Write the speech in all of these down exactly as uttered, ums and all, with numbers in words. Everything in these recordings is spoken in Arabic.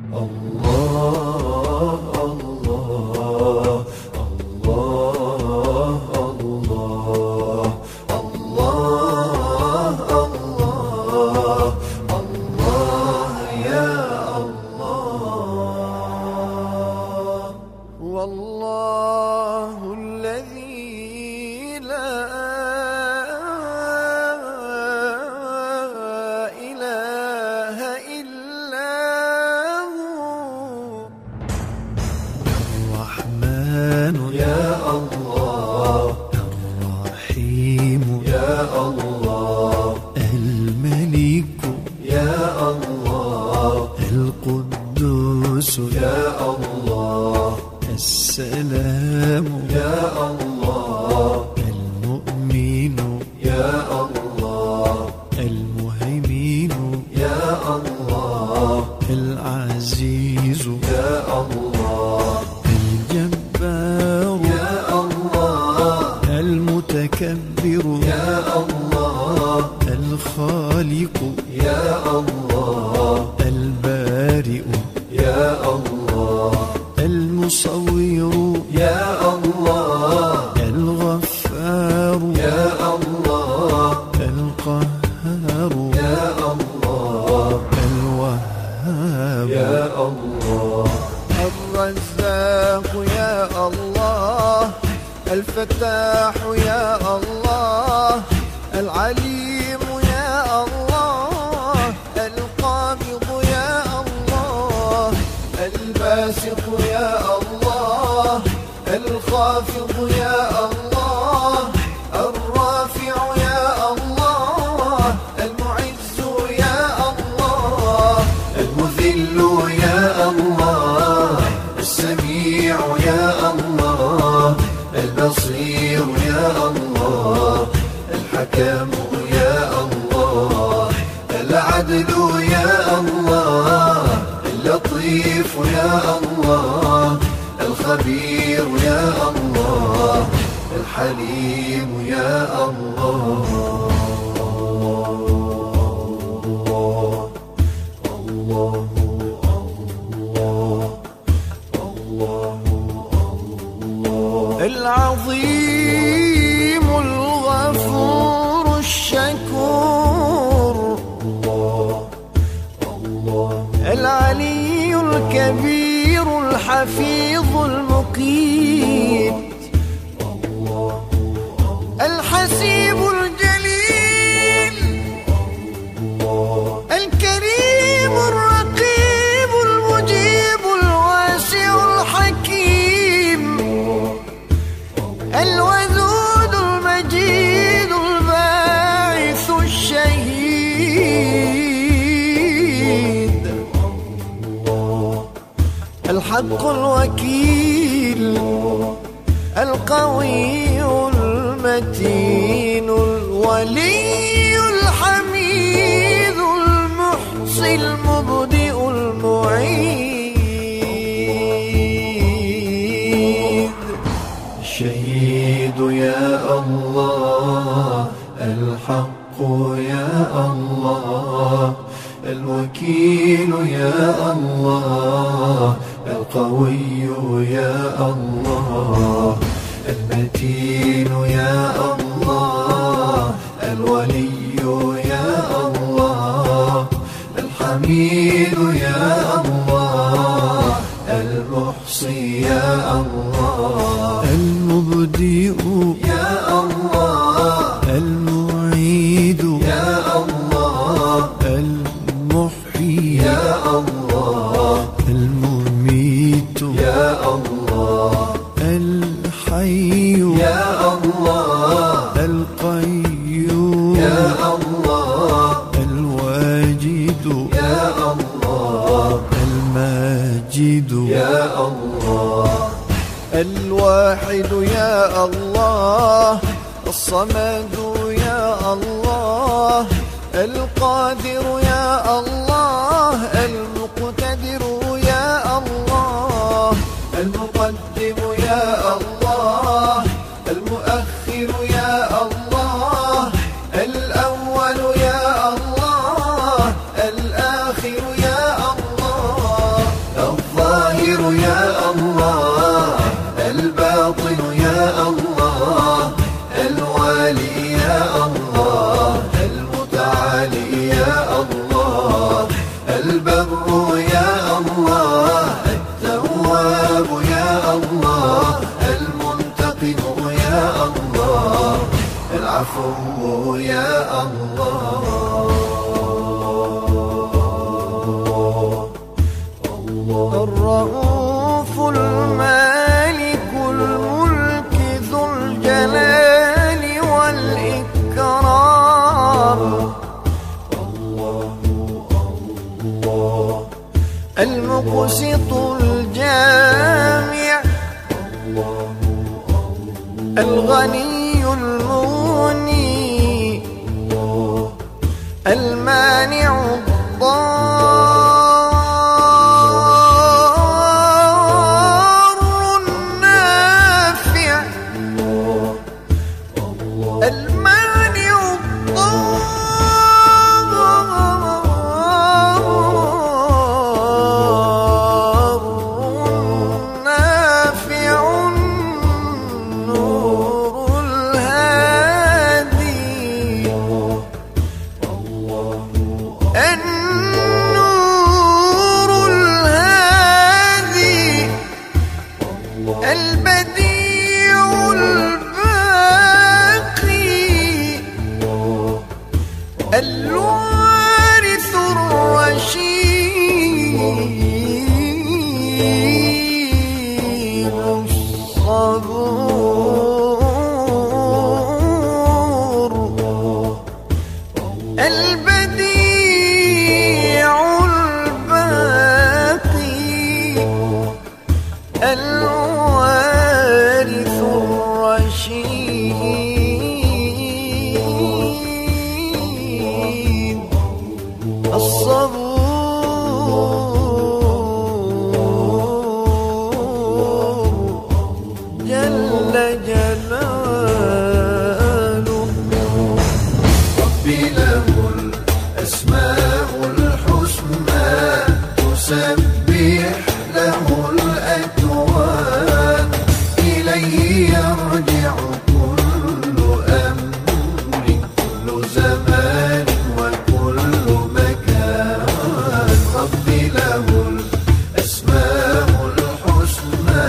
الله الله الله الله الله الله الله يا الله. والله الذي لا إله إلا هو الرحمن يا الله، الرحيم يا الله، الملك يا الله، القدوس يا الله، السلام يا الله، المؤمن يا الله، المهيمن يا الله، العزيز يا الله، الجبار يا الله، المتكبر يا الله، الخالق يا الله، البارئ يا الله، المصور يا الله، الغفار يا الله، القهار يا الله، الوهاب يا الله، الرزاق يا الله، الفتاح يا الله، العليم يا الله، القابض يا الله، الباسط يا الله، الخافض يا الله، الرافع يا الله، المعز يا الله، المذل يا الله، السميع يا الله، البصير يا الله، الحكم يا الله، العدل يا الله، اللطيف يا الله، الخبير يا الله، الحليم يا الله. الله الله الله العظيم الغفور الشكور، العلي الكبير الحفيظ المقيت، الحسيب الجليل، الكريم الرقيب المجيب الواسع الحكيم، الودود المجيد الباعث الشهيد، الحق الوكيل، القوي المتين، الولي الحميد، المحصي المبدئ المعيد، الشهيد يا الله، الحق يا الله، الوكيل يا الله، القوي يا الله، المتين يا الله، الولي يا الله، الحميد يا الله، المحصي يا الله، المبدئ يا الله، المعيد يا الله، المحيي يا الله، المميت يا الله، الحي يا الله، القيوم يا الله، الواجد يا الله، الماجد يا الله، الواحد يا الله، الصمد يا الله، القادر يا الله، المقتدر يا الله، المقدم يا الله، المؤخر يا الله، الأول يا الله، الآخر يا الله، العفو يا الله. الرؤوف المالك الملك ذو الجلال والإكرام، المقسط الجامع، الغني المغني، المانع الضار النافع، المانع الضار النافع، النور الهادي، النور الهادي، البديع الباقي، الوارث الرشيد، الصبور، البديع الباقي، الوارث الرشيد، الصبور جل جلاله. ربي له الأسماء الحسنى تسبح له الأكوان، إليه يرجع كل أمر كل زمان وكل مكان. ربي له الأسماء الحسنى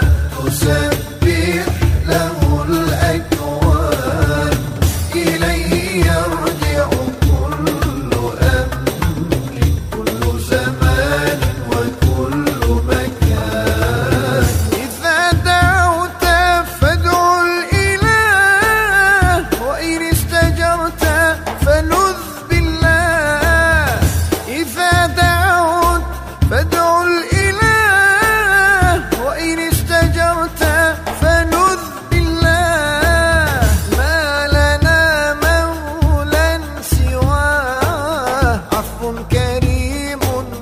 تسبح له الأكوان، إليه يرجع كل أمر كل زمان وكل مكان. إذا دعوت فادعو الإله، وإن استجرت فلذ بالله. إذا دعوت فادعو الإله، وإن استجرت فلذ بالله. ما لنا مولى سواه، عفو كريم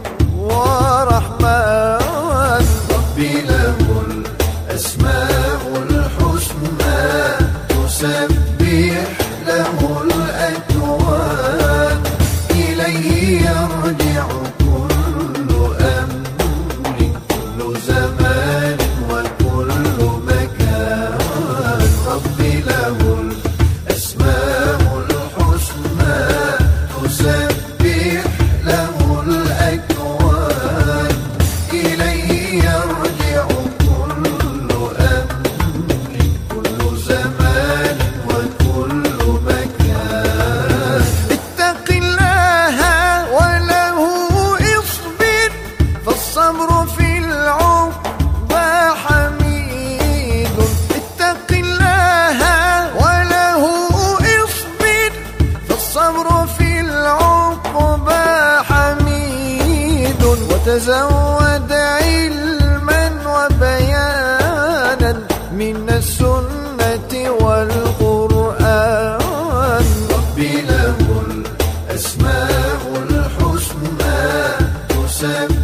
ورحمن. ربي له الأسماء الحسنى تسبح له الأكوان، إليه يرجع كل أمر كل زمان وكل مكان. ربي له الأسماء الحسنى تسبح له الأكوان، إليه يرجع كل أمر كل زمان وكل مكان. اتق الله وله اصبر، فالصبر في العقبى حميد. اتق الله وله اصبر، فالصبر في العقبى حميد. وتزود علما وبيانا من السنة والقرآن. ربي له الأسماء الحسنى تسبح